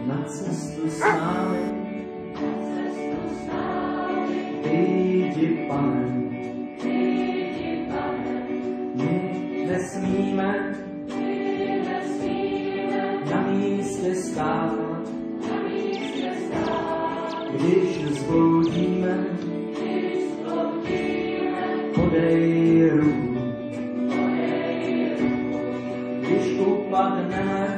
na cestu s námi. Vyjdi, Pane, my nesmíme na místě stát, když zbloudíme, podej ruku, když upadneme,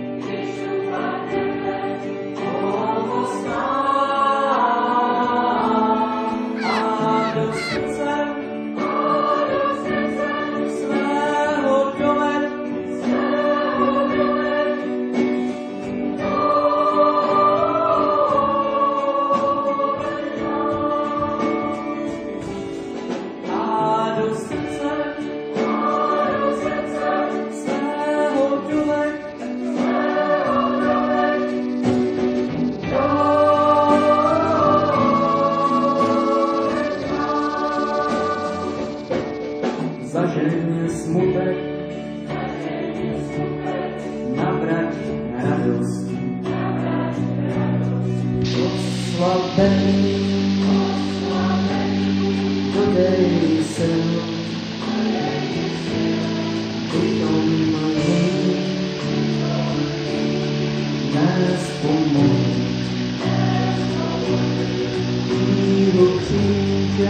pomoz nám a do srdce svého doved. Zažeň smutek, navrať radost, oslabený, dodej sil, bytom nás pomoc, víru kříže,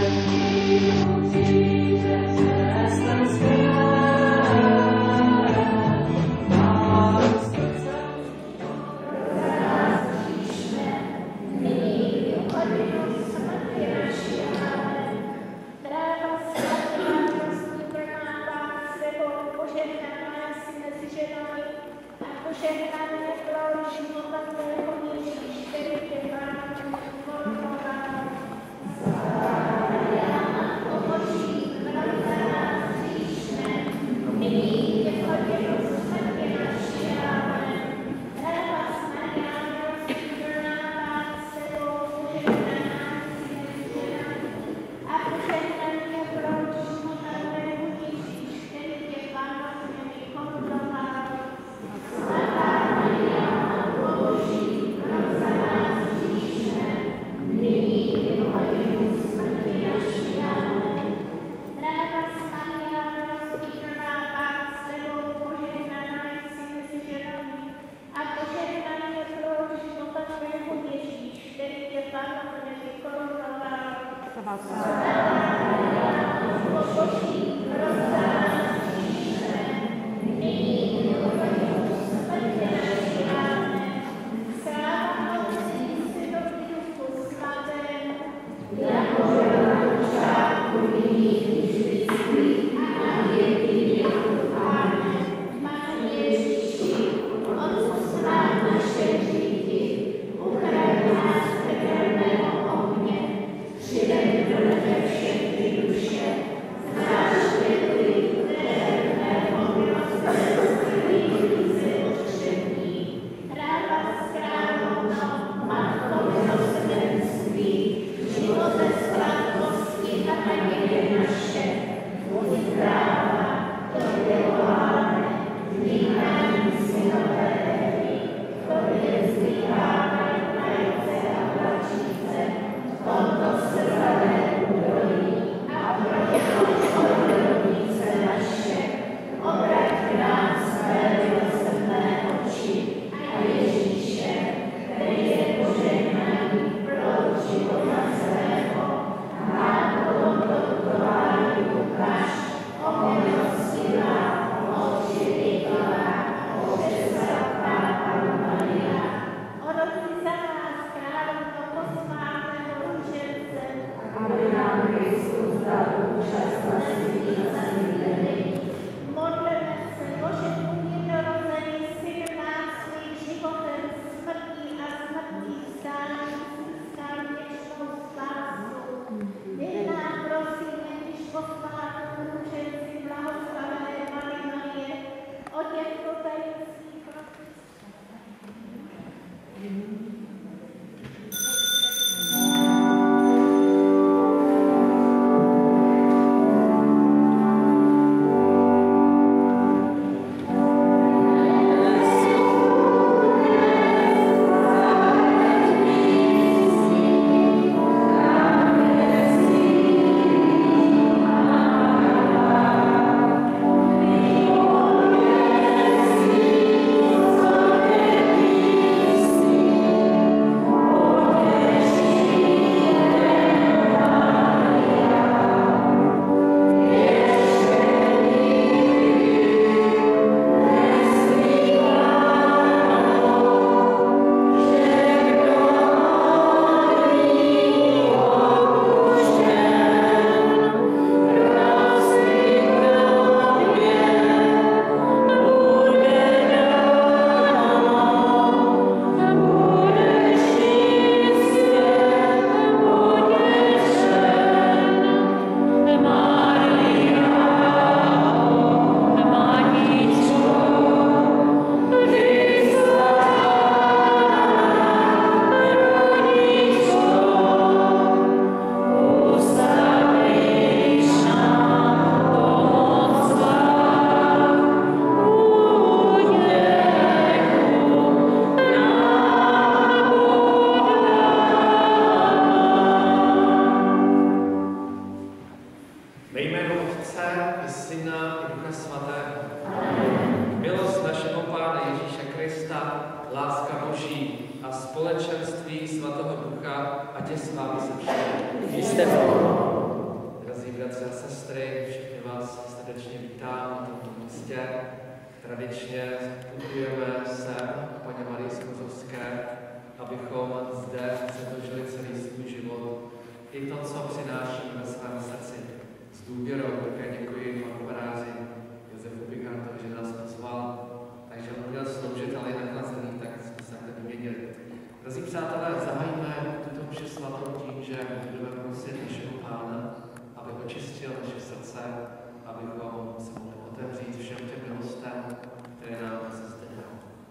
Krista, láska Boží a společenství Svatého Ducha, ať je s vámi se všemi. Drazí bratři a sestry, všechny vás srdečně vítám na tomto místě. Tradičně putujeme sem k Paně Marii Skozovské, abychom zde předložili celý svůj život. I to, co přinášíme ve svém srdci. S důvěrou také děkuji panu faráři Josefu Pigartovi, že nás pozval. Takže on měl sloužit, ale i nachlazený, tak jsme se takhle vyměnili. Drazí přátelé, zahájíme tuto mši svatou tím, že budeme prosit našeho Pána, aby očistil naše srdce, abychom se mohli otevřít všem těm milostem, které nám se zde dá.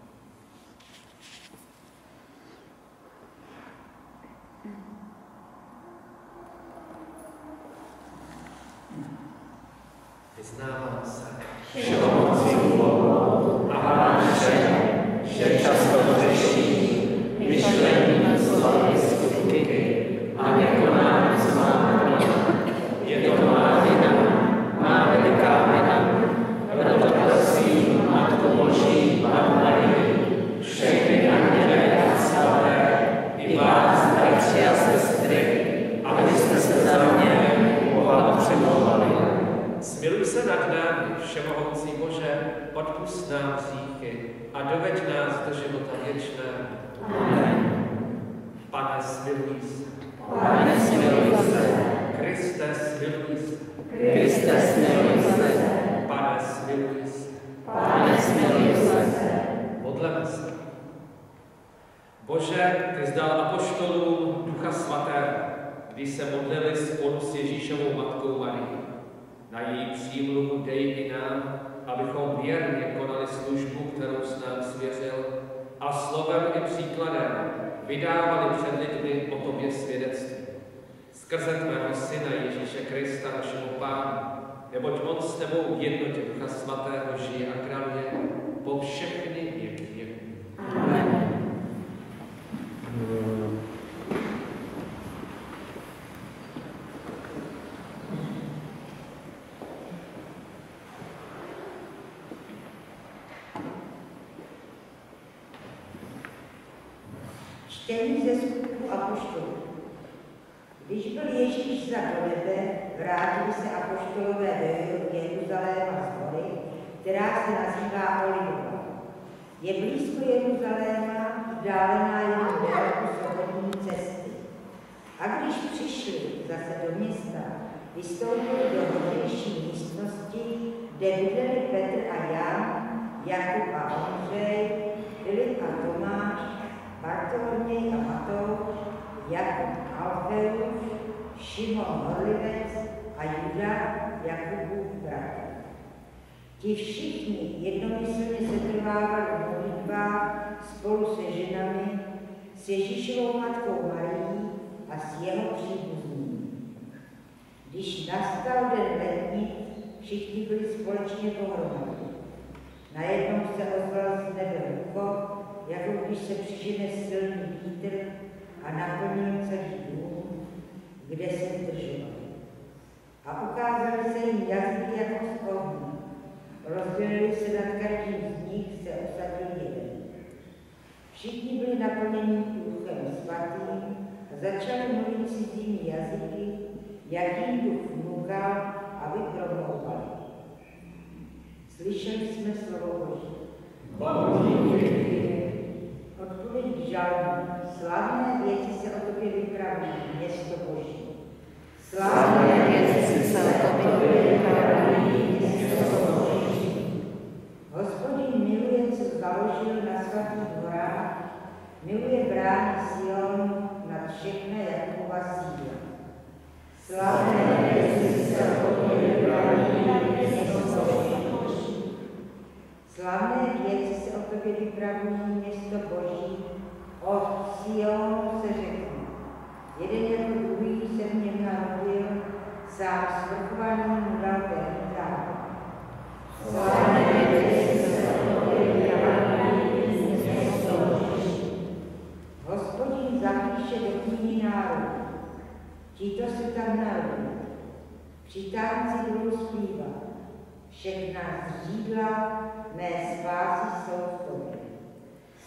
Vyznávám se všemohoucímu Bohu a vám všem, že často hřeším myšlením, slovy, skutky a nekonám, co mám konat. Je to má vina, má veliká vina, proto prosím Matku Boží, Pannu Marii, všechny anděle a svaté, i vás, bratři a sestry, abyste se za mě Boha přemlouvali. Smiluj se nad námi, všemohoucí Bože, odpusť nám hříchy a doveď nás do života věčného. Amen. Pane, smiluj se. Pane, smiluj se. Kriste, smiluj se. Kriste, smiluj se. Pane, smiluj se. Pane, smiluj se. Modleme se. Bože, ty jsi dal apoštolům Ducha Svatého, když se modlili spolu s Ježíšovou matkou Marií. Na její přímluvu dej i nám, abychom věrně konali službu, kterou s nám svěřil, a slovem i příkladem vydávali před lidmi o tobě svědectví. Skrze tvého Syna Ježíše Krista, našeho Pána, neboť on s tebou v jednotě Ducha Svatého žije a kráľuje po všechny věky věků. Amen. Čtení ze Skutků apoštolů. Když byl Ježíš za do nebe, vrátili se apoštolové do Jeruzaléma z hory, která se nazývá Olivová. Je blízko Jeruzaléma, vzdálená jen délku svobodní cesty. A když přišli zase do města, vystoupili do hodnější místnosti, kde bydleli Petr a Jan, Jakub a Ondřej, Filip a Tomáš, Bartoloměj a Matouš, Jakub Alfeus, Šimon Horlivec a Juda, Jakubův bratr. Ti všichni jednomyslně setrvávali v modlitbách spolu se ženami, s Ježíšovou matkou Marií a s jeho příbuznými. Když nastal den letnic, všichni byli společně pohromadě. Najednou se ozval z nebe hukot, jako když se přižene silný vítr a naplnil celý dům, kde se zdržovali. A ukázaly se jim jazyky jako z ohně. Rozdělili se nad každým z nich, se usadil jeden. Všichni byli naplněni Duchem Svatým a začali mluvit cizími jazyky, jak jim Duch vnukal, aby promlouvali. Slyšeli jsme slovo Boží. Odpověď žalmu. Slavné věci se o tobě vypraví, město Boží. Slavné věci se o tobě vypraví, město Boží. Hospodin miluje, co založil na svatých horách, miluje brány Sionu nad všechna Jakova sídla. Slavné věci se o tobě vypraví, město Boží. Slavné věci se o tobě vypravují, město Boží, od Sionu se řekne. Jeden jako druhý se mě narodil, sám svrchovaný mu dal ten základ. Slavné věci se o tobě vypravují, město Boží. Hospodin zapíše do knihy národů. Tito se tam narodí. Přitánci budou zpívat. Všechna zřídla mé spásy jsou v tobě.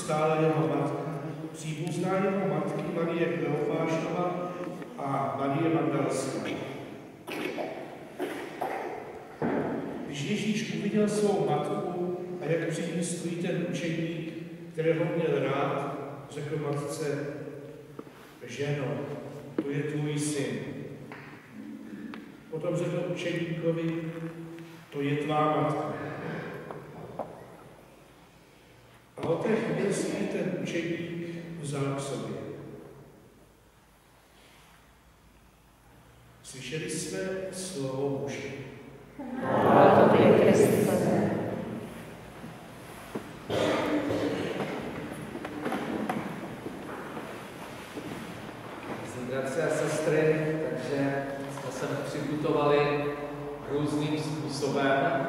stála jeho matka, příbuzná jeho matky Marie Kleofášova a Marie Magdalská. Když Ježíš uviděl svou matku a jak před ní stojí ten učeník, kterého měl rád, řekl matce: ženo, to je tvůj syn. Potom řekl učeníkovi: to je tvá matka. A od té chvíle si ten učeník vzal k sobě. Slyšeli jsme slovo Boží. Chvála tobě, Kriste. Bratři a sestry, takže jsme se připutovali různým způsobem.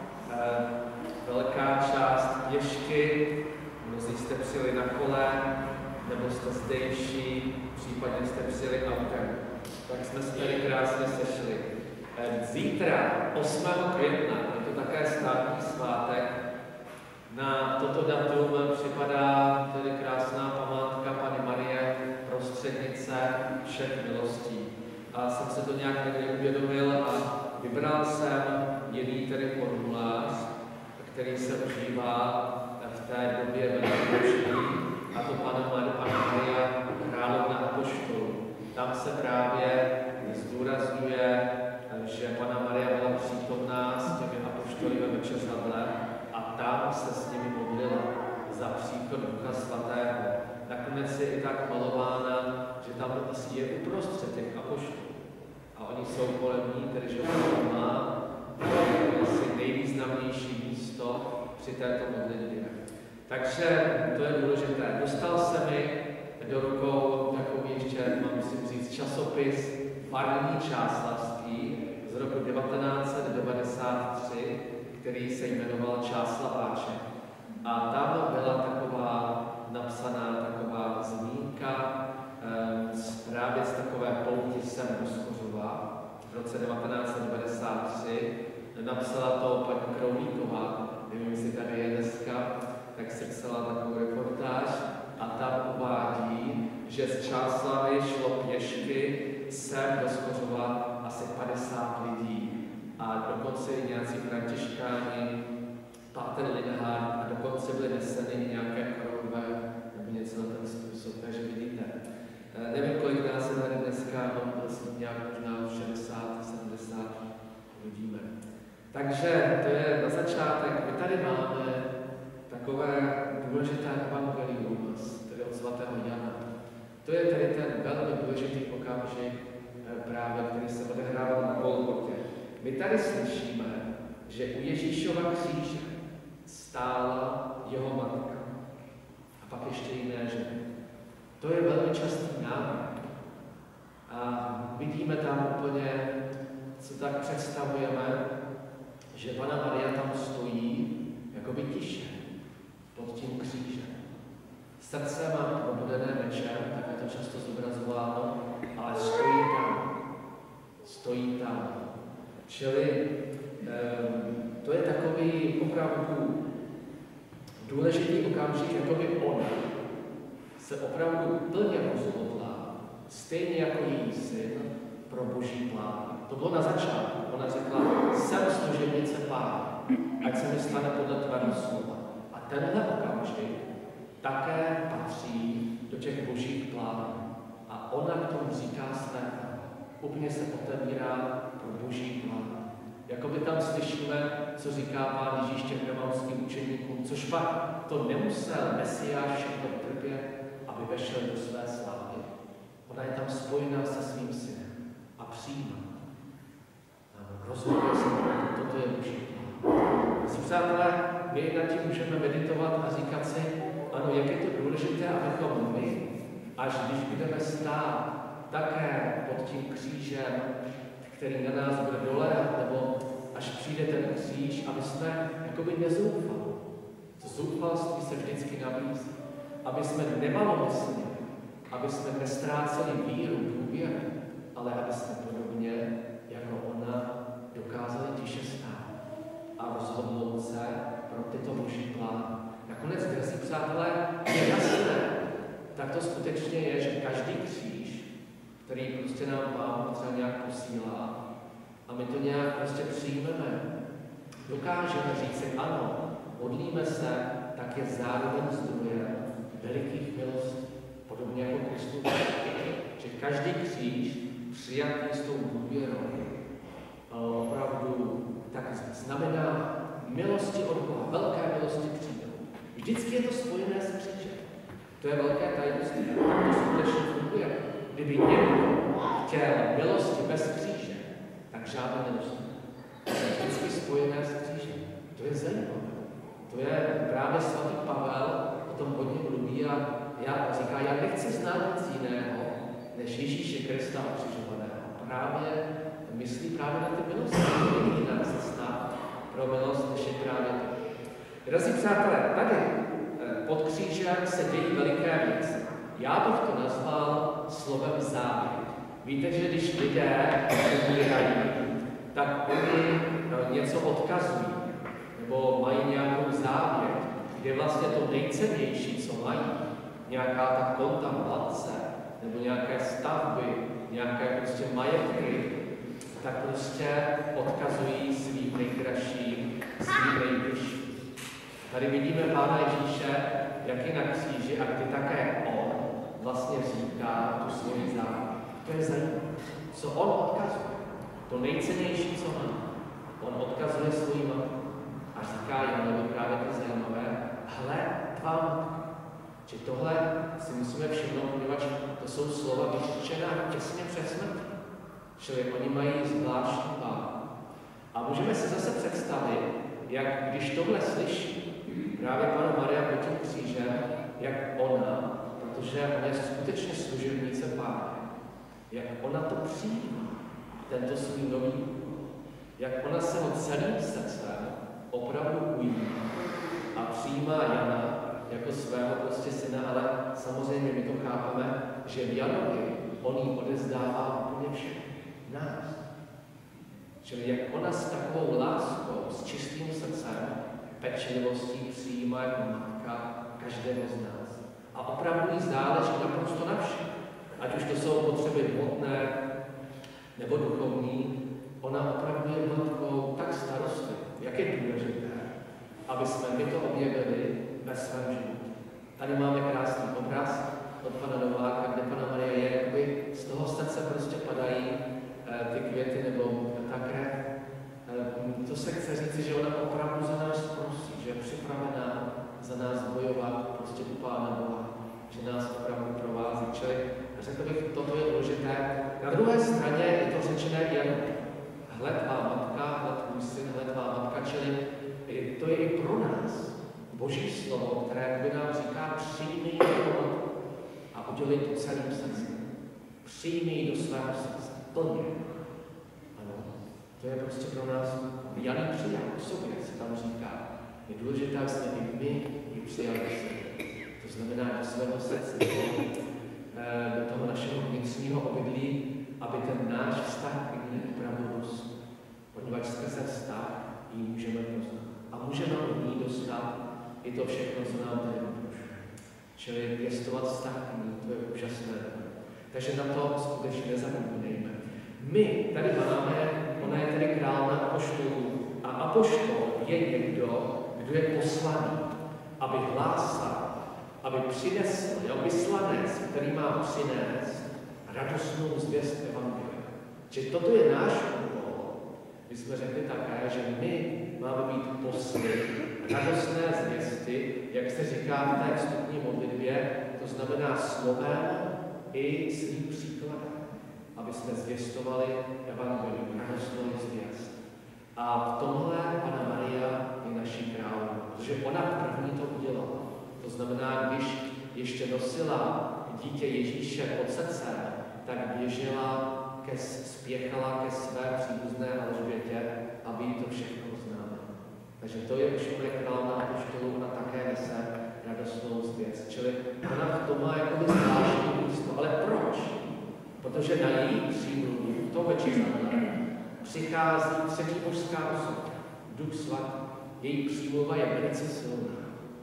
Velká část pěšky, mnozí jste přijeli na kole, nebo jste zdejší, případně jste přijeli autem. Tak jsme se tady krásně sešli. Zítra, 8. května, je to také státní svátek. Na toto datum připadá tedy krásná památka Panny Marie, prostřednice všech milostí. A jsem se to nějak někdy uvědomil a vybral jsem jiný tedy formulář, který se užívá v té době velikonoční, a to Panna Maria, královna apoštolů. Tam se právě zdůrazňuje, že Panna Maria byla přítomná s těmi apoštoly ve večeřadle a tam se s nimi modlila za příchod Ducha Svatého. Nakonec je i tak malována, že tam asi je uprostřed těch apoštolů. A oni jsou kolem ní, tedy že ona má asi nejvýznamnější místo při této modlitbě. Takže to je důležité. Dostal se mi do rukou takový ještě, mám si říct, časopis Farní Čáslavství z roku 1993, který se jmenoval Čáslaváček. A tam byla taková napsaná taková zmínka právě z takové pouti sem do Skořova v roce 1993. Napsala to paní Kroulíková, nevím, jestli tady je dneska, tak si psala takovou reportáž a tam uvádí, že z Čáslavy šlo pěšky sem do Skořova asi 50 lidí. A dokonce i nějací františkáni, Páter Linhard, a dokonce byly neseny nějaké korunové nebo něco na ten způsob. Takže vidíte, nevím, kolik nás je tady dneska, no nějak možná 60, 70, uvidíme. Takže to je na začátek. My tady máme takové důležité evangelium, tedy od svatého Jana. To je tedy ten velmi důležitý okamžik právě, který se odehrával na Golgotě. My tady slyšíme, že u Ježíšova kříže stála jeho matka a pak ještě jiné ženy. To je velmi častý návrh. A vidíme tam úplně, co tak představujeme, že Panna Maria tam stojí jakoby tiše pod tím křížem. Srdce má probudené mečem, tak je to často zobrazováno, ale stojí tam. Stojí tam. Čili to je takový opravdu důležitý okamžik, jakoby ona se opravdu plně rozhodla, stejně jako její syn, pro Boží plán. To bylo na začátku. Ona řekla: jsem služebnice Pána, ať se mi stane podle tvého slova. A tenhle okamžik také patří do těch Božích plánů. A ona k tomu říká své. Úplně se otevírá pro Boží plán. Jakoby tam slyšíme, co říká Pán Ježíš těm emauským učeníkům, což pak to nemusel Mesiáš všechno trpět, aby vešel do své slávy. Ona je tam spojená se svým synem a přijímá. Rozhoduje se, toto je Boží plán. Přátelé, my nad tím můžeme meditovat a říkat si, ano, jak je to důležité, abychom my, až když budeme stát také pod tím křížem, který na nás bude doléhat, nebo až přijde ten kříž, aby jsme jakoby nezoufali. To zoufalství se vždycky nabízí. Aby jsme nemalomyslně, aby jsme nestráceli víru, důvěru, ale aby jsme podobně jako ona dokázali tiše stát a rozhodnout se pro tyto Boží plány. nakonec, drazí přátelé, je jasné, tak to skutečně je, že každý kříž, který prostě nám Pán třeba nějak posílá, a my to nějak prostě přijmeme, dokážeme říct si ano, modlíme se, tak je zároveň zdrojem velikých milostí. Podobně jako Kristus, že každý kříž přijatý s tou důvěrou opravdu tak znamená milosti od Boha, velké milosti přijdou. Vždycky je to spojené s křížem. To je velké tajemství, to skutečně funguje. Kdyby někdo chtěl milosti bez kříže, tak žádné milosti. To je vždycky spojené s křížem. To je zajímavé. To je právě svatý Pavel o tom hodně mluví a říká, já nechci znát nic jiného, než Ježíše Krista ukřižovaného. Právě myslí právě na ty milosti. Není jiná cesta pro milost, než je právě to. Drazí přátelé, tady pod křížem se dějí veliké věci. Já bych to nazval slovem závěr. Víte, že když lidé umírají, tak oni něco odkazují, nebo mají nějakou závěr, kde vlastně to nejcennější, co mají, nějaká ta kontemplace, nebo nějaké stavby, nějaké prostě majetky, tak prostě odkazují svým nejdražším, svým nejbližším. Tady vidíme Pána Ježíše, jak je na kříži a kdy také on vlastně říká tu svoji závěr. To je zajímavé. Co on odkazuje? To nejcennější, co má. On odkazuje svoji matku a říká Janovi právě to zajímavé. Hle, tvá matka. Že tohle si musíme všimnout, poněvadž to jsou slova vyřčená těsně před smrtí. Čili oni mají zvláštní váhu. A můžeme si zase představit, jak když tohle slyší právě Panna Maria pod tím křížem, jak ona, protože ona je skutečně služebnice Páně, jak ona to přijímá, tento svůj nový úkol, jak ona se ho celým srdcem opravdu ujímá a přijímá Jana jako svého prostě syna, ale samozřejmě my to chápeme, že v Janovi on jí odezdává úplně všechno. Nás. Čili jak ona s takovou láskou, s čistým srdcem, pečlivostí přijímá jako matka každého z nás. A opravdu jí záleží naprosto na všem. Ať už to jsou potřeby hmotné nebo duchovní, ona opravdu je matkou tak starostlivou, jak je důležité, aby jsme my to objevili ve svém životě. Tady máme krásný obraz od pana Nováka, kde Panna Marie je, jakoby z toho srdce prostě padají ty květy nebo ta krev. To se chce říct, že ona opravdu za nás prosí, že je připravená za nás bojovat prostě u Pána Boha, že nás opravdu provází. Čili řekl bych, toto je důležité. Na druhé straně je to řečené jen hle tvá matka, hle tvůj syn, hle tvá matka, čili to je i pro nás Boží slovo, které by nám říká přijmi jako matku a udělej to celým srdcem. Přijmi ji do svého srdce. Plně. Ano, to je prostě pro nás Jan přijal k sobě, se tam říká. Je důležité, aby jsme i my ji přijali k sobě. To znamená do svého srdce, do toho našeho vnitřního obydlí, aby ten náš vztah k ní opravdu rostl. Poněvadž skrze vztah ji můžeme poznat. A můžeme od ní dostat i to všechno, co nám tady umožňuje. Čili pěstovat vztah k ní, to je úžasné. Takže na to skutečně nezapomínejme. My tady máme, ona je tady královna apoštolů a apoštol je někdo, kdo je poslaný, aby hlásal, aby přinesl, vyslanec, který má přinést radostnou zvěst evangelia. Že toto je náš úkol. My jsme řekli také, že my máme být posly radostné zvěsti, jak se říká v té vstupní modlitbě, to znamená slovem i svým příkladem, aby jsme zvěstovali evangelium, radostnou zvěst. A v tomhle Panna Maria je naší královnou, protože ona první to udělala. To znamená, když ještě nosila dítě Ježíše pod srdcem, tak spěchala ke své příbuzné Alžbětě, aby jí to všechno oznámila. Takže to je už moje královna apoštolů, ona také nese radostnou zvěst. Čili ona v tom má jakoby zvláštní místo. Ale proč? Protože na její přímluvu, v tom večeřadle, přichází třetí božská osoba, Duch Svatý. Její přímluva je velice silná.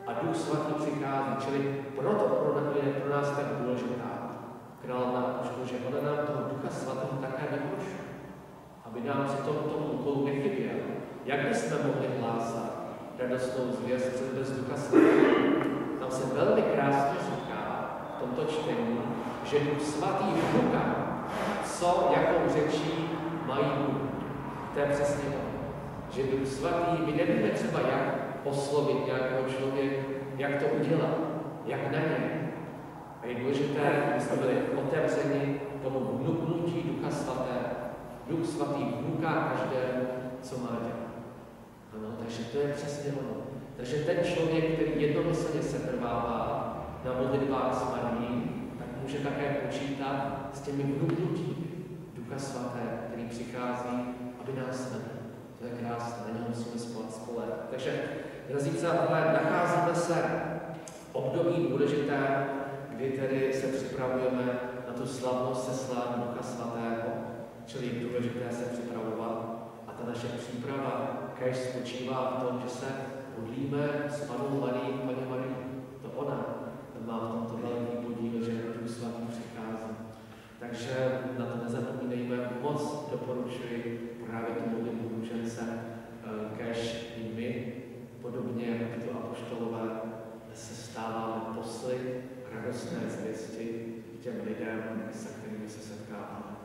a Duch Svatý přichází. Čili proto je pro nás tak důležitá královna apoštolů, že ona nám toho Ducha Svatého také vyprošuje, aby nám při tom úkolu nechyběl. Jak bychom mohli hlásat radostnou zvěst bez Ducha Svatého? Tam se velmi krásně říká v tomto čtení, že Duch Svatý vnuka, co jakou řečí mají Bůh. To je přesně to. Že Duch Svatý, my nevíme třeba, jak oslovit nějakého člověka, jak to udělat, jak na něj. A je důležité, aby jsme byli otevřeni tomu vnuknutí Ducha Svatého. Duch Svatý vnuká každému, co má dělat. Ano, takže to je přesně ono. Takže ten člověk, který jednomyslně setrvává na modlitbách s Marií, tak může také počítat s těmi vnuknutími Ducha Svatého, který přichází, aby nás vedl. To je krásné, na něm musíme spoléhat. Takže, drazí přátelé, nacházíme se v období důležité, kdy tedy se připravujeme na tu slavnost seslání Ducha Svatého, čili je důležité se připravovat. A ta naše příprava kéž spočívá v tom, že se modlíme s Panou Marií, Paní Marii. To ona má v tomto velký podíl, že Duch Svatý přichází. Takže na to nezapomínejme, moc doporučuji právě tu modlitbu růžence, kéž i my, podobně jako tyto apoštolové, se stáváme posly radostné zvěsti těm lidem, se kterými se setkáváme.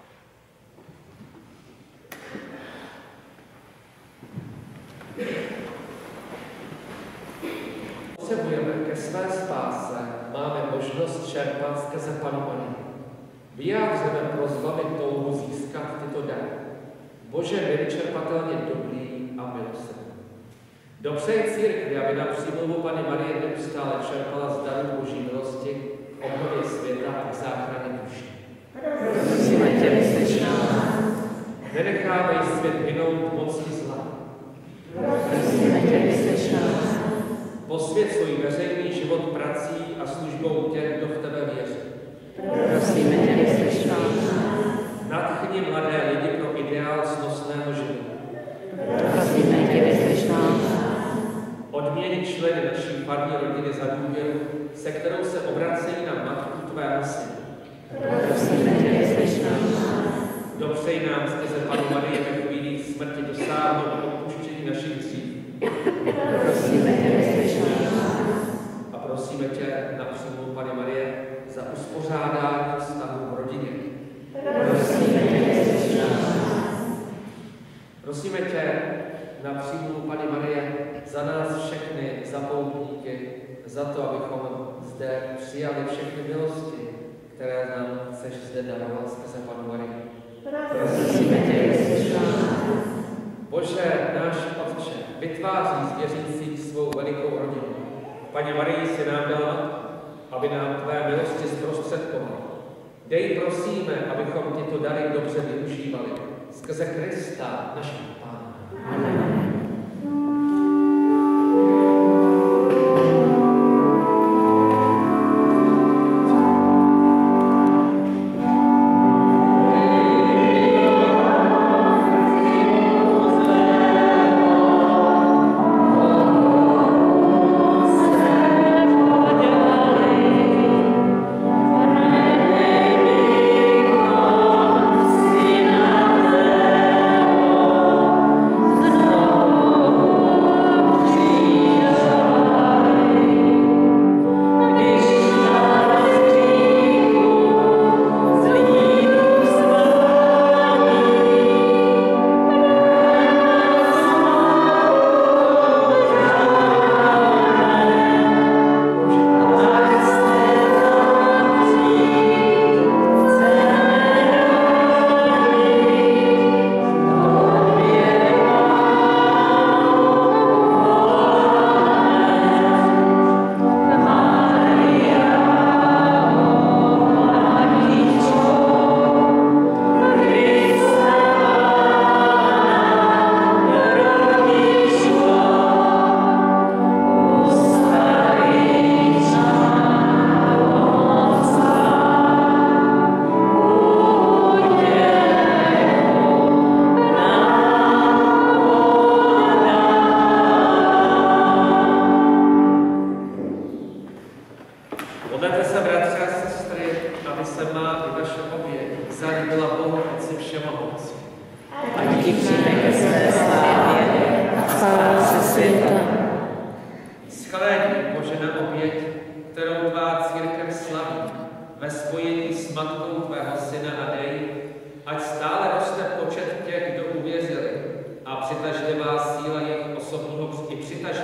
Potřebujeme ke své spáse, máme možnost čerpat skrze Panu Marii. Vyjádřeme prosbami touhu získat tyto dary. Bože nevyčerpatelně dobrý a milosrdný. Dopřej církvi, aby na přímluvu Panny Marie neustále čerpala z darů Boží milosti k obnově světa a k záchraně duší. Prosíme tě, vyslyš nás. Nenechávej svět hynout mocí zla. Prosíme tě, vyslyš nás. Posvěť svůj veřejný život prací a službou těch, kdo v tebe věří. Prosíme tě, vyslyš nás. Nadchni mladé lidi pro ideál snosného života. Prosíme tě, vyslyš nás. Odměni členy naší farní rodiny za důvěru, se kterou se obracejí na matku tvého syna. Prosíme tě, vyslyš nás. Dopřej nám skrze Panu Marii ve chvíli smrti dosáhnout odpuštění našich hříchů. Prosíme tě, vyslyš nás. A prosíme tě na přímluvu Panny Marie za uspořádání vztahu v rodině. Prosíme tě, vyslyš nás. Prosíme tě na přímluvu Panny Marie za nás všechny, za poutníky, za to, abychom zde přijali všechny milosti, které nám chceš zde darovat skrze Panu Marii. Prosíme tě, vyslyš nás. Bože, náš Otče, vytváří z věřících svou velikou rodinu. Paní Marii si nám dala, aby nám tvé milosti zprostředkovala. Dej prosíme, abychom tyto dary dobře využívali. Skrze Krista, našeho Pána. Amen. Oh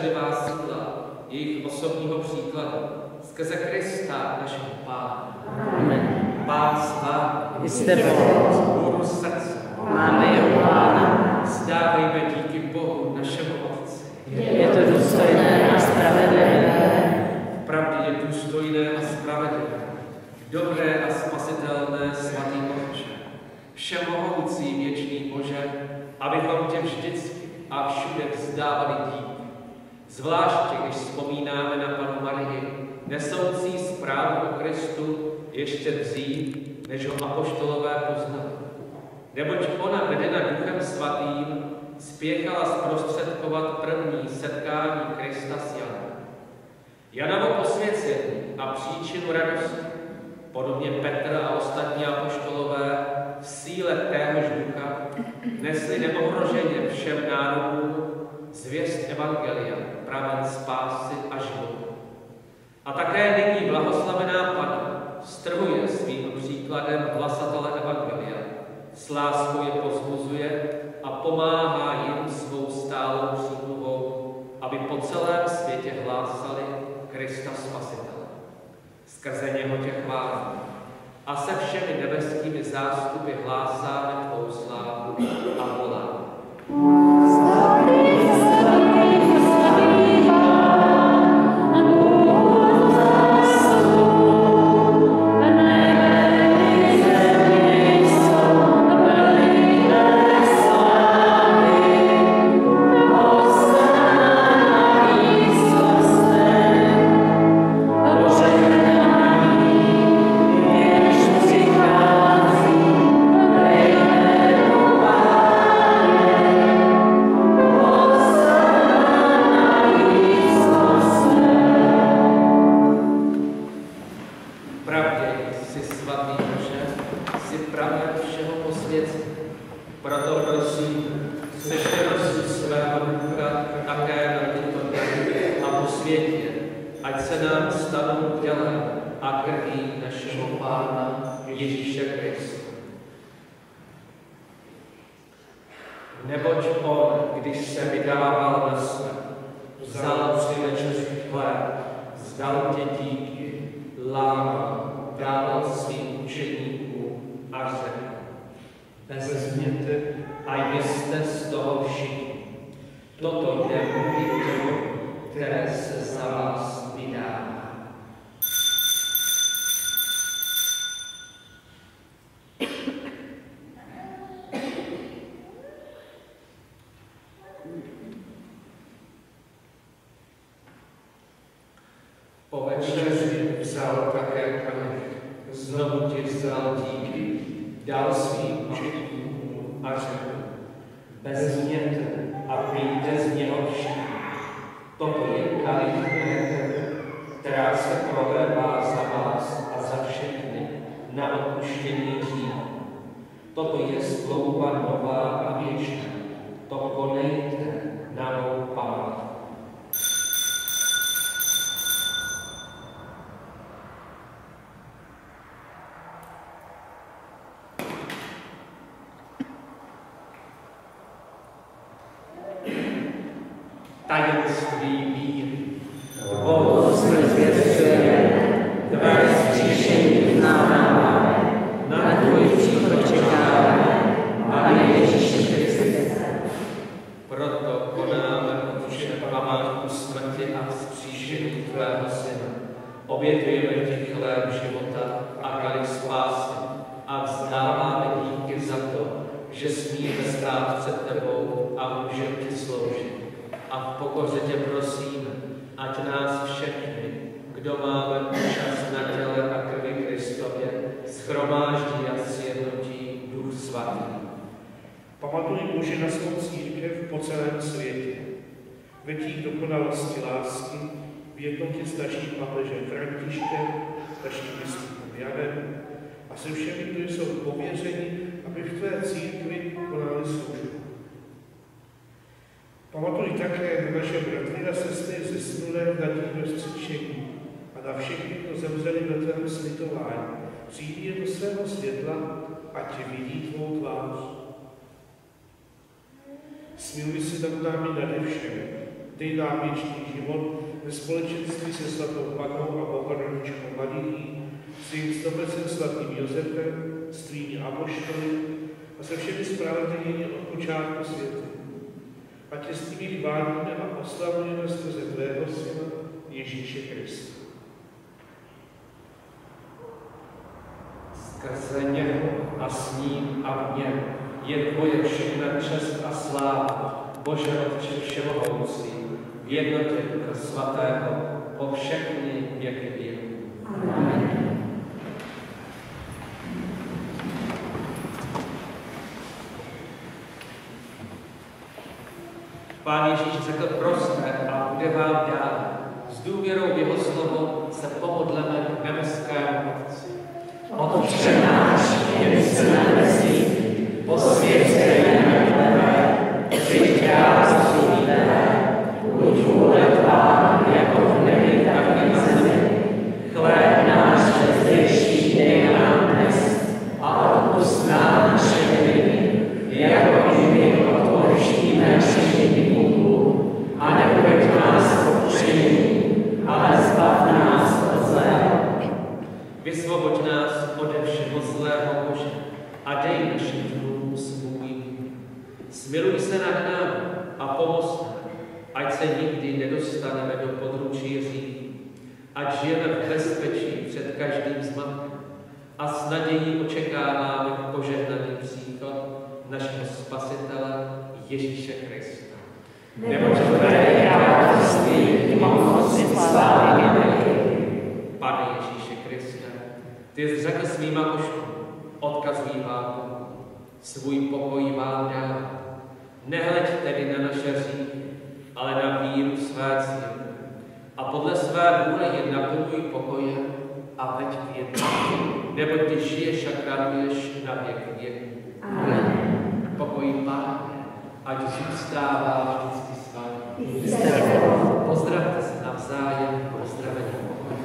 živá sídla jejich osobního příkladu skrze Krista, našeho Pána. Amen. Pán s vámi. I s tebou. Hůru srdce. Máme jeho Pána. Vzdávejme díky Bohu, našemu Otci. Je to důstojné a spravedlivé. Pravdě je důstojné a spravedlivé, dobré a spasitelné, svatý Otče, všemohoucí věčný Bože, abychom tě vždycky a všude vzdávali dík. Zvláště, když vzpomínáme na Panu Marii, nesoucí zprávu o Kristu ještě dřív, než ho apoštolové poznali. Neboť ona, vedena Duchem Svatým, spěchala zprostředkovat první setkání Krista s Janem. Janovo posvěcení a příčinu radosti, podobně Petr a ostatní apoštolové v síle téhož ducha, nesli neohroženě všem národům zvěst evangelia, pramen spásy a života. A také nyní blahoslavená Panna strhuje svým příkladem hlasatele evangelia, s láskou je povzbuzuje a pomáhá jim svou stálou přímluvou, aby po celém světě hlásali Krista Spasitele. Skrze něho tě chválíme a se všemi nebeskými zástupy hlásáme tvou slávu a voláme. Neboť on, když se vydával na smrt, vzal při večeři chléb, vzdal tě díky, lámal, dával svým učeníkům a řekl: vezměte a jste z toho všichni. Toto je můj tělo, které se za vás vydává. Po večeři vzal také kalich, znovu ti vzdal díky, dal svým učeníkům a řekl: vezměte a pijte z něho všichni. Toto je kalich mé krve, která se prolévá za vás a za všechny na odpuštění hříchů. Toto je smlouva nová a věčná. To konejte na mou paměť. Tajemství víry. Tvou smrt zvěstujeme, tvé vzkříšení vyznáváme, na tvůj příchod čekáme, Pane Ježíši Kriste. Proto konáme Otče památku smrti a vzkříšení tvého Syna. Obětujeme ti chléb života a kalich spásy a vzdáváme díky za to, že smíme stát před tebou a můžeme ti sloužit. A v pokoře tě prosíme, ať nás všechny, kdo máme účast na těle a krvi Kristově, shromáždí a sjednotí Duch Svatý. Pamatuj, Bože, na svou církev po celém světě. Ve tí dokonalosti lásky v jednotě s naším papežem Františkem, naším biskupem Janem a se všemi, kteří jsou pověřeni, aby v tvé církvi konali službu. Pamatuj také na naše bratry a sestry zesnulé v naději vzkříšení a na všechny, kdo zemřeli ve tvém slitování. Přijdi je do svého světla, ať vidí tvou tvář. Smiluj si nad námi nade všemi dej nám věčný život ve společenství se svatou Pannou a Bohorodičkou Marií, s jejím stopecem svatým Josefem, s tvými apoštoly a se všemi spravedlivými od počátku světa. A tě s nimi chválíme a oslavujeme skrze tvého Syna Ježíše Krista. Skrze něho a s ním a v něm je tvoje všechna čest a sláva, Bože Otče všemohoucí, v jednotě Ducha Svatého, po všechny věky věků. Amen. Pán Ježíš řekl, proste a bude vám dát. S důvěrou v jeho slovo se pomodleme k nebeskému Otci. Otče náš, který jsi na nebesích, posvěť se jméno tvé, přijď království tvé, buď vůle tvá, jako v nebi, tak i na zemi. Chléb náš zdejší dej nám dnes a odpusť nám naše viny, jako i my odpouštíme našim viníkům, a nebuď nás pokušení, ale zbav nás od zlého. Vysvoboď nás ode všeho zlého, Bože, a dej našim dnům svůj mír. Smiluj se nad námi a pomoz nám, ať se nikdy nedostaneme do područí hříchu, ať žijeme v bezpečí před každým zmatkem a s nadějí očekáváme požehnaný příchod našeho Spasitele Ježíše Krista. Neboť tvé je království, moc i slávy na věky. Pane Ježíše Kriste, ty jsi řekl svým apoštolům, odkazují vám svůj pokoj vám dám. Nehleď tedy na naše hříchy, ale na víru své církve. A podle své vůle je naplňuj pokojem a veď v jednotě. Neboť ty žiješ a kraduješ na věk věku. Amen. Pokoj Páně, ať zůstává vždycky s vámi. Pozdravte se navzájem, pozdravení pokoje.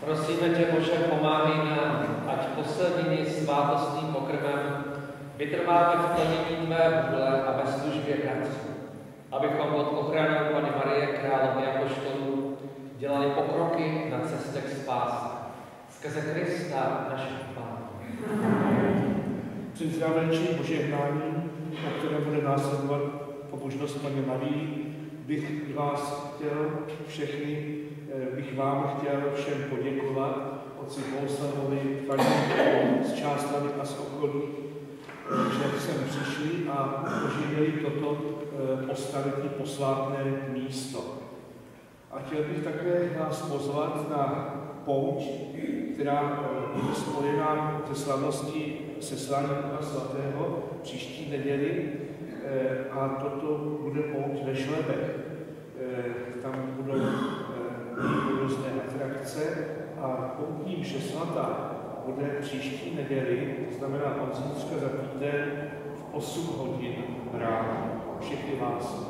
Prosíme tě, Bože, pomáhej nám, ať poslední svátostným pokrmem vytrváme v plnění tvé vůle a ve službě bratřů, abychom pod ochranou Panny Marie, královny apoštolů, dělali pokroky na cestě k spásy. Skrze Krista, našeho Pána. Při zdravenčí požehnání, na které bude následovat pobožnost Panny Marii, bych vám chtěl všem poděkovat, otci Bohuslavovi, Faníkovi z Čáslavi a z okolí, že sem přišli a poživili toto postavitní posvátné místo. A chtěl bych také vás pozvat na pouť, která je spojená se slavností seslání Ducha Svatého příští neděli, a toto bude pouť ve Šlebech. Tam budou různé atrakce a poutní mše svatá bude příští neděli, to znamená od zítřka za týden v 8 hodin ráno. Všechny vás.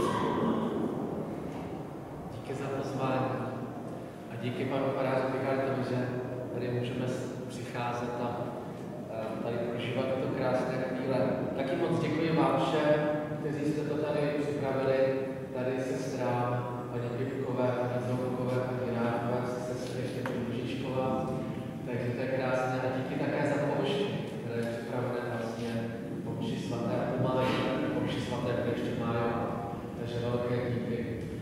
Díky za pozvání a díky panu faráři Michalitovi, že tady můžeme přicházet a tady prožívat tyto krásné chvíle. Taky moc děkuji vám všem, kteří jste to tady připravili, tady sestrám, paní Pipkové, paní Zoukové, paní Rákové, sestry Štěpky Božičková. Takže to je krásné a díky také za poušť, které je připravené vlastně po mši svaté a pomáhají po mši svaté, které ještě mají. Takže velké díky.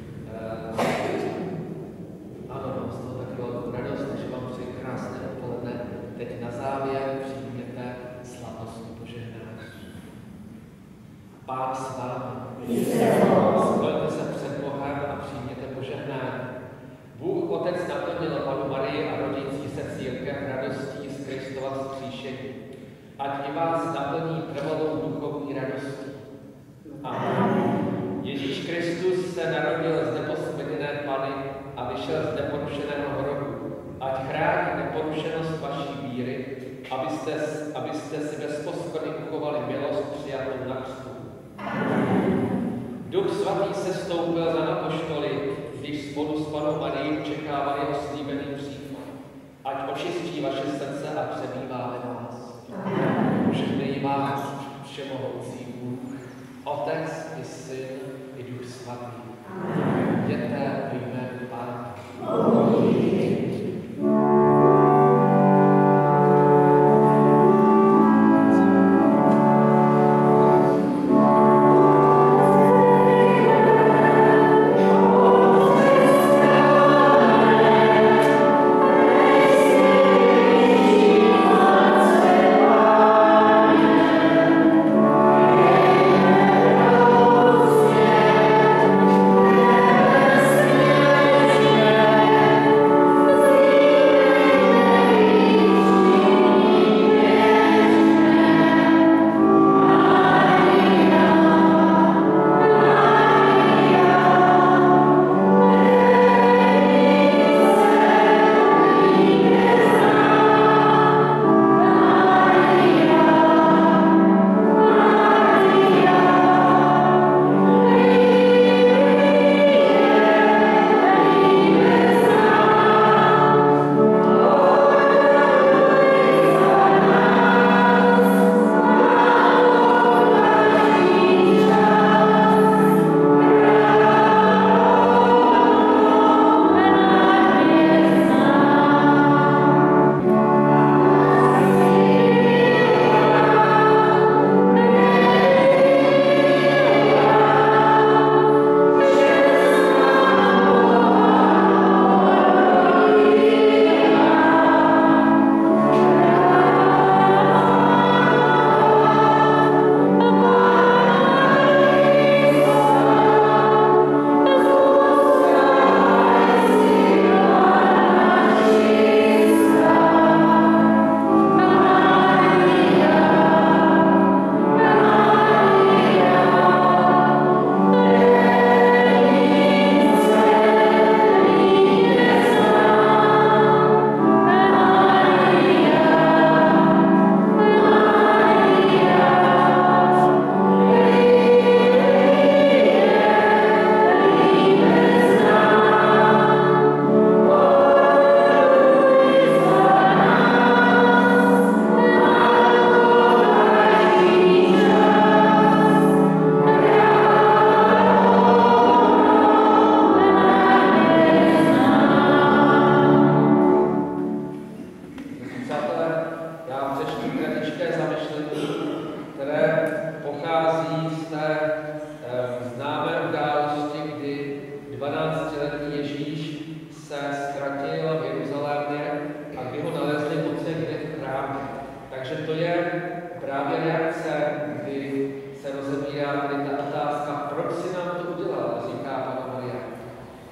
Ano, mám z toho taky velkou radost, takže vám přeji krásné odpoledne. Teď na závěr přijměte slavnostní požehnání. Pán s vámi. Skloňte se před Bohem a přijměte požehnání. Bůh Otec naplnil Pannu Marii a rodící se církev radostí z Kristova vzkříšení. Ať i vás naplní trvalou duchovní radostí. Amen. Ježíš Kristus se narodil z neposvěděné Panny a vyšel z neporušeného hrobu. Ať chrání neporušenost vaší víry, abyste si bez poskvrny uchovali milost přijatou na křtu. Duch Svatý se stoupil na apoštoly, když spolu s Pannou Marií očekávali jeho slíbený příchod. Ať očistí vaše srdce a přebývá ve vás. Požehnej vás všemohoucí Bůh, Otec i Syn i Duch Svatý. Jděte ve jménu Pána. Amen.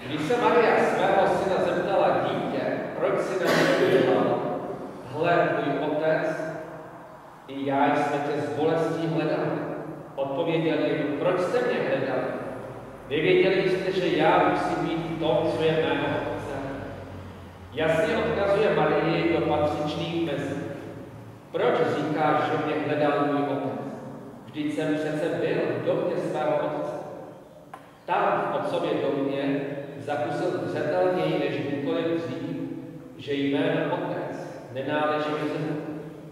Když se Maria svého syna zeptala dítě, proč si na mě udělal, hle, můj otec, i já jsme tě s bolestí hledali. Odpověděl jim, proč jste mě hledali? Nevěděli jste, že já musím být to, co je mého otce. Jasně odkazuje Marii do patřičných mezí. Proč říkáš, že mě hledal můj otec? Vždyť jsem přece byl v domě svého otce. Tam v otcově domě zakusil zřetelněji než kdykoliv dřív, že jméno otec nenáleží Josefu.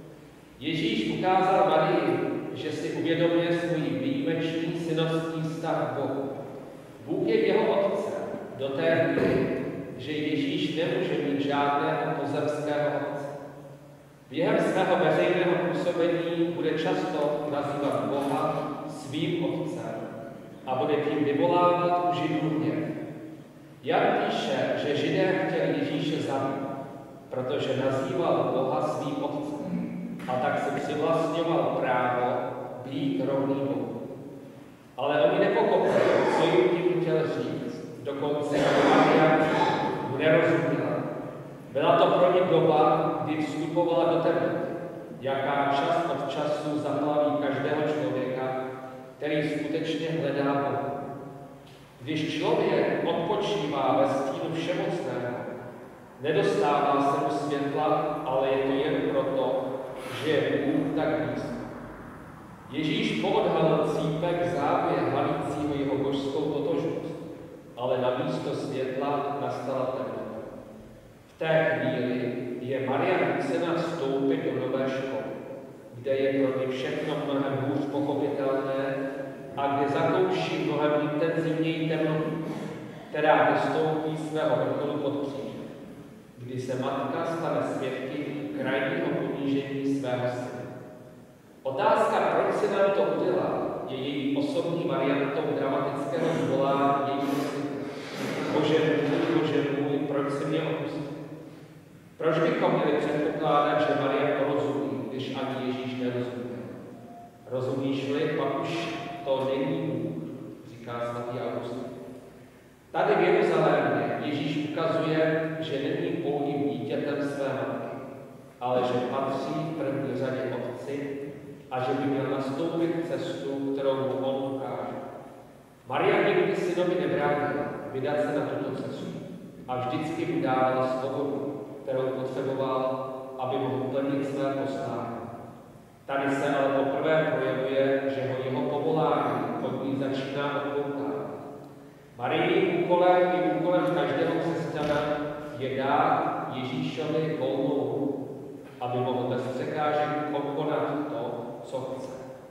Ježíš ukázal Marii, že si uvědomuje svůj výjimečný synovský vztah k Bohu. Bůh je jeho otce do té míry, že Ježíš nemůže mít žádného pozemského otce. Během svého veřejného působení bude často nazývat Boha svým otcem a bude tím vyvolávat u Židů hněv. Jan píše, že Židé chtěli Ježíše zabít, protože nazýval Boha svým otcem a tak se přivlastňoval právo být rovný Bohu. Ale oni nepochopili, co jim tím chtěl říct, dokonce Maria mu nerozuměla. Byla to pro ně doba, kdy vstupovala do temnoty, jaká čas od času zaplaví každého člověka, který skutečně hledá Boha. Když člověk odpočívá ve stínu všemocného, nedostává se mu světla, ale je to jen proto, že je Bůh tak blízko. Ježíš poodhalil cípek závě halícího jeho božskou totožnost, ale na místo světla nastala temnota. V té chvíli je Maria nucena vstoupit do nové školy, kde je pro ně všechno mnohem hůř pochopitelné a kde zakouší mnohem intenzivněji temnotu, která dostoupí svého vrcholu pod křížem, kdy se matka stane svědkyní krajního ponížení svého syna. Otázka, proč se nám to udělá, je její osobní variantou dramatického zvolání jejího syna. Bože můj, proč si mě opustil? Proč bychom měli předpokládat, že Maria to rozumí, když ani Ježíš nerozumí? Rozumíš-li, pak už to není Bůh, říká svatý Augustin. Tady v Jeruzalémě Ježíš ukazuje, že není pouhým dítětem své matky, ale že patří v první řadě otci a že by měl nastoupit cestu, kterou mu on ukáže. Maria nikdy synovi nebránila vydat se na tuto cestu a vždycky mu dávala svobodu, kterou potřeboval, aby mohl plnit své poslání. Tady se ale poprvé projevuje, že ho jeho povolání od ní začíná odpoutávat. Marijím úkolem i úkolem každého křesťana je dát Ježíšovi volnou ruku, aby mohl bez překážek konat to, co chce.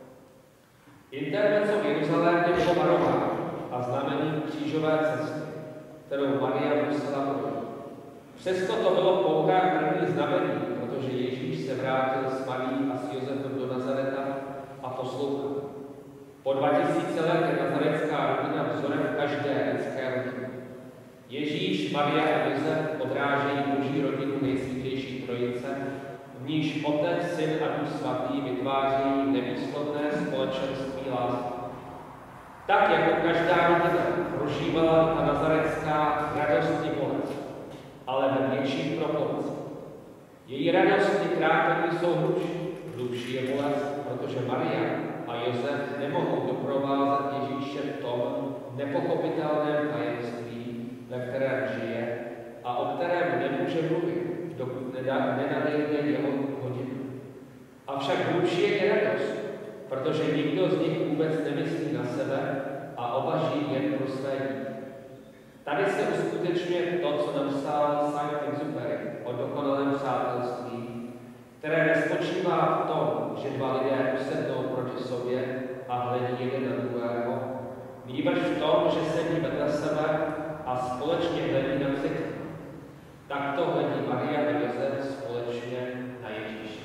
Intermezzo v Jeruzalémě bylo varování a znamení křížové cesty, kterou Maria musela projít. Přesto to bylo pouhé první znamení, protože Ježíš se vrátil s Marií a s Josefem do Nazareta a poslouchal. Po 2000 let je nazarecká rodina vzorem každé lidské rodiny. Ježíš, Maria a Josef odrážejí Boží rodinu nejsvětější trojice, v níž Otec, Syn a Duch Svatý vytváří nevýslovné společenství lásky. Tak jako každá rodina prožívala ta nazarecká radost i bolest, ale ve větších proporcích. Její radost i trápení jsou hlubší je bolest, protože Maria a Josef nemohou doprovázet Ježíše v tom nepochopitelném tajemství, ve kterém žije a o kterém nemůže mluvit, dokud nenadejde jeho hodinu. Avšak hlubší je i radost, protože nikdo z nich vůbec nemyslí na sebe a oba žijí jen pro své dítě. Tady se uskutečňuje to, co napsal Saint-Exupéry o dokonalém přátelství, které nespočívá v tom, že dva lidé usednou proti sobě a hledí jeden na druhého, nýbrž v tom, že sedí vedle sebe a společně hledí na třetí. Takto hledí Maria a Josef společně na Ježíše.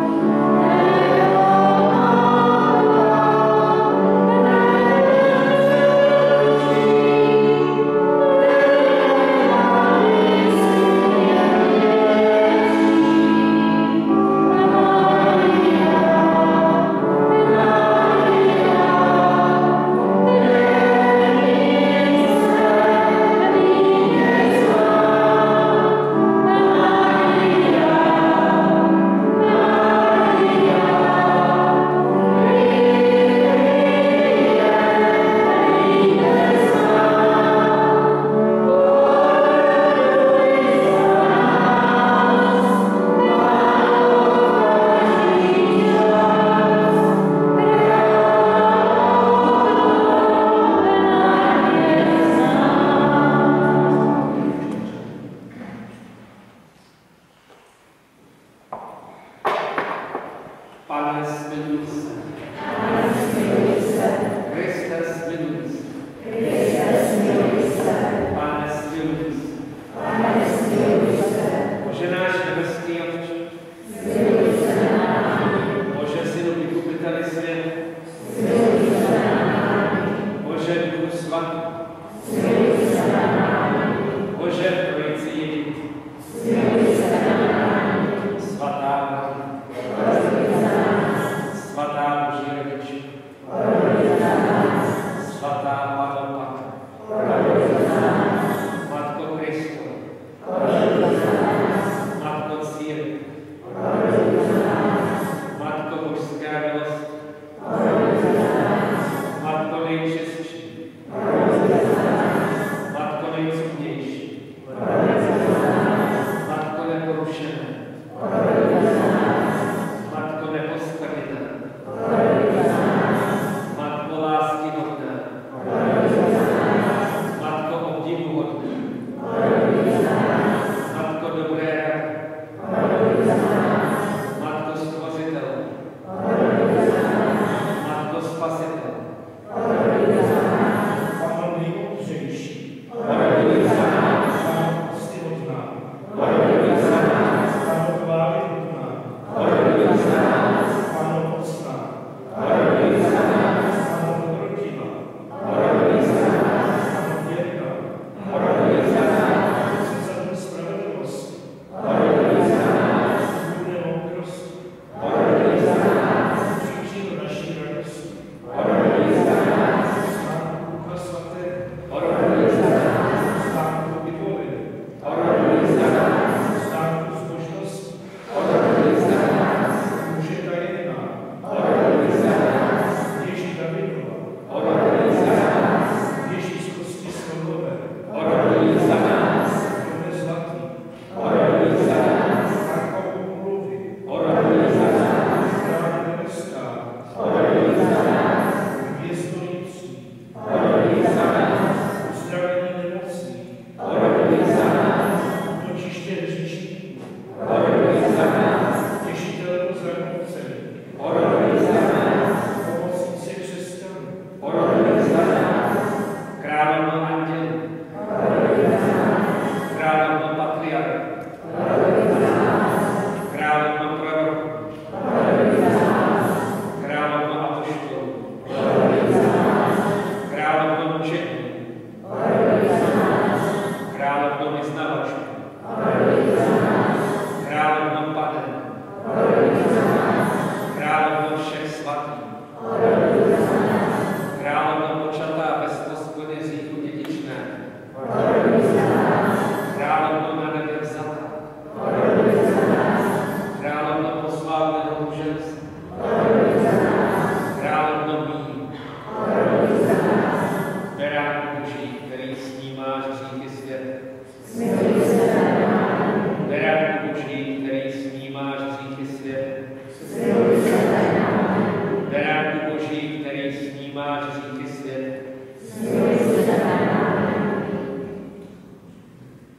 Amen.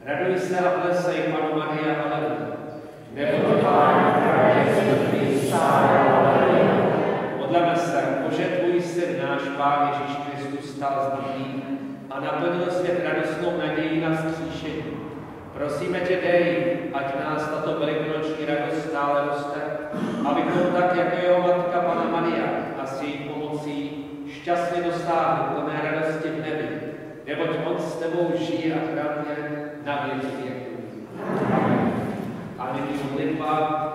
Raduj se a plesej, Panu Maria, aleluja. Neboť Pán právě zmrtvých vstál, aleluja. Modleme se, bože, tvůj syn, náš Pán Ježíš Kristus stal z mrtvých a naplnil svět radostnou nadějí na vzkříšení. Prosíme tě, dej, ať nás tato velikonoční radost stále roste, abychom tak, jako jeho matka Panna Maria a s její pomocí šťastně dosáhli plné radosti v nebi, neboť on s tebou žije a královně na věky věků. A nyní modlitba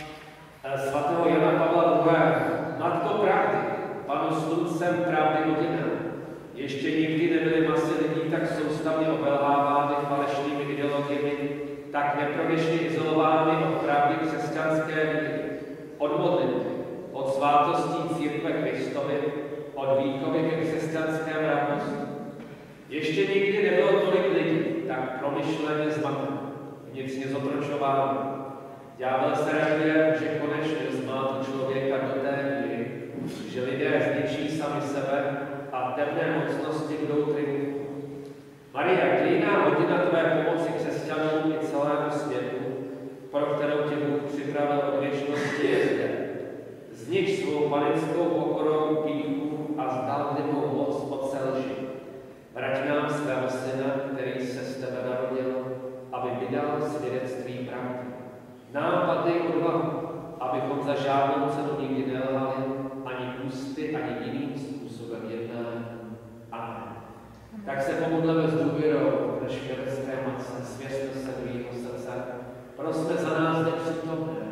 svatého Jana Pavla II. Matko pravdy, Panu sluncem pravdy rodinem. Ještě nikdy nebyly masy lidí tak soustavně obelhávány falešnými ideologiemi, tak neprověšně izolovány od pravdy křesťanské víry, od modlitby, od svátostí církve Kristovy, od výchovy ke křesťanské mravnosti. Ještě nikdy nebylo tolik lidí tak promyšleně zmatené, vnitřně zotročováno. Ďábel se raduje, že konečně zmátl člověka do té míry, že lidé zničí sami sebe a temné mocnosti budou triumfovat. Maria, klíná hodina tvé pomoci křesťanům i celému světu, pro kterou tě Bůh připravil od věčnosti, je zde. Znič svou panenskou pokorou pýchu a zdánlivou moc od selži. Vrať nám svého syna, který se z tebe narodil, aby vydal svědectví pravdy. Nám padej odvahu, abychom za žádnou cenu nikdy nelhali, ani ústy, ani jiným způsobem jednání. Amen. Tak se pomodleme s důvěrou k naší nebeské Matce, svěřme se do jejího srdce. Prosme za nás nepřítomné.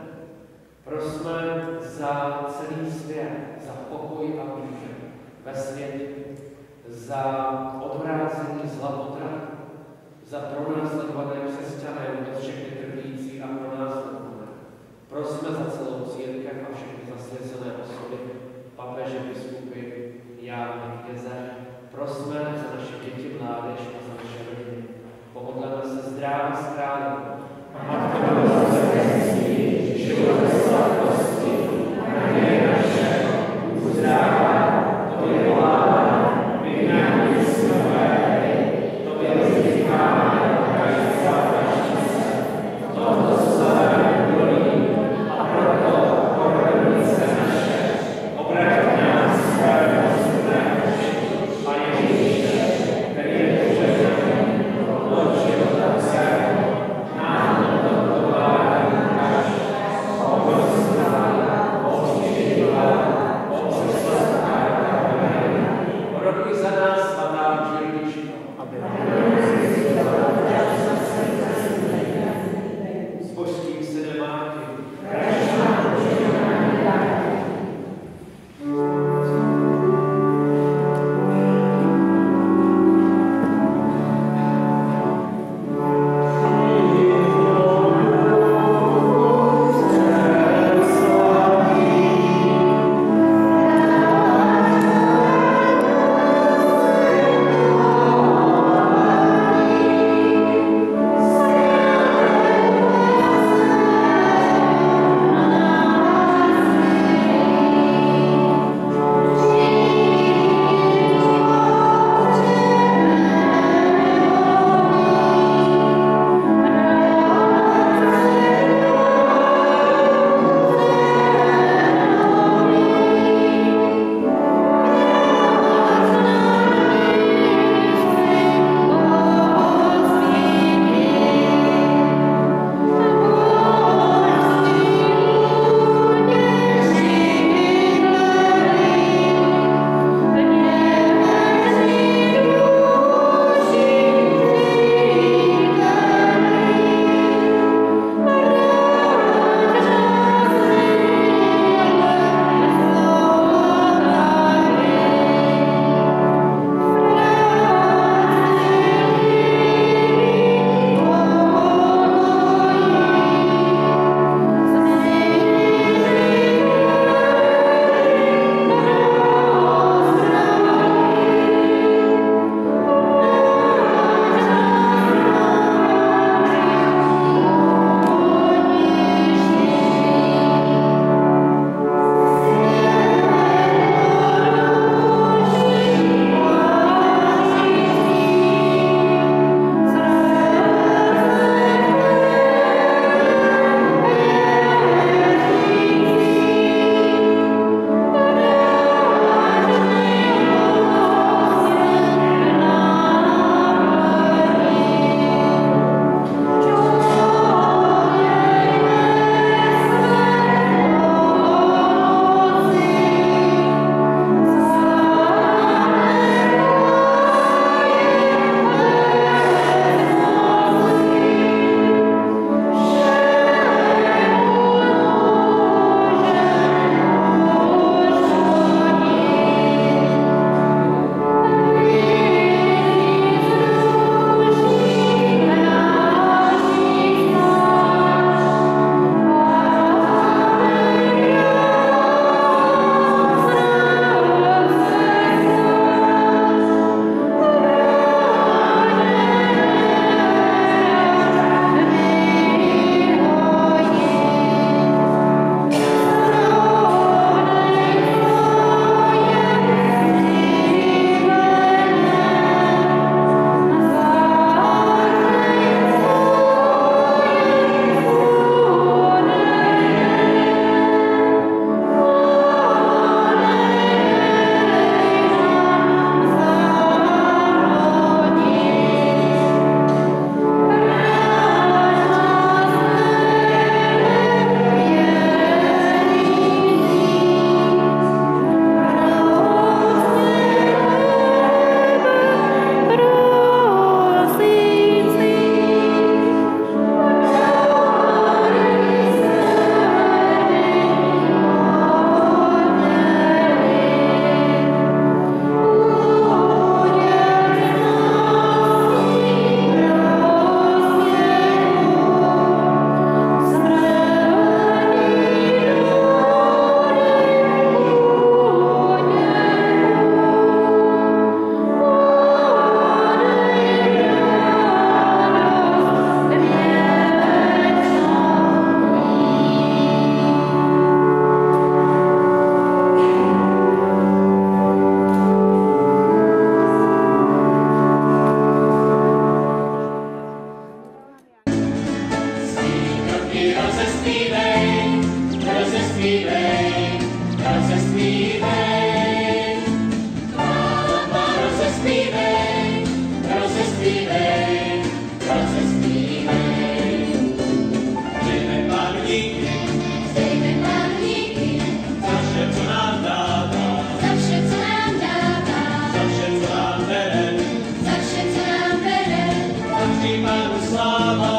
Prosme za celý svět, za pokoj a mír ve světě, za odvrácení zla od rachu, za pronásledované křesťané, vůbec všechny trpící a pronásledované. Prosme za celou církev a všechny zasvěcené osoby, papeže, biskupy, jámy, kněze. Prosme za naše děti, mládež a za naše rodiny. Pomodleme se zdráva s králem. Matko milosrdenství, život slavnosti, naděje naše, uzdrává, tobě voláme, vyhnání jsme tobě vzdycháme, každý závaží se, tohoto slavém bolí, a proto porodnice naše, obrať nás spravedlnost a Ježíše, který je požehnaný od života celého. jménu sláva.